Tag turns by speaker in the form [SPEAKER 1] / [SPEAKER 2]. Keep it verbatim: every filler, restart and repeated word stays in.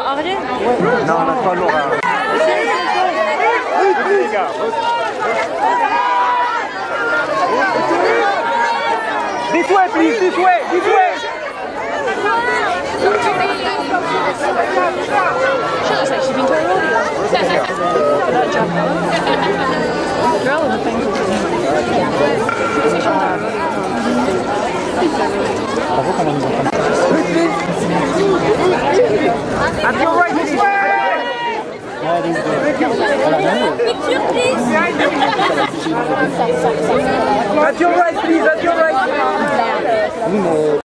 [SPEAKER 1] Ariel?
[SPEAKER 2] Non, on n'a pas Laura. Les gars. This way, please, this way, this way.
[SPEAKER 1] She looks like she's been to a rodeo. For that job. Girl in the pink one.
[SPEAKER 2] At your right, this way.
[SPEAKER 3] Picture, please.
[SPEAKER 2] At your right, please, at your right.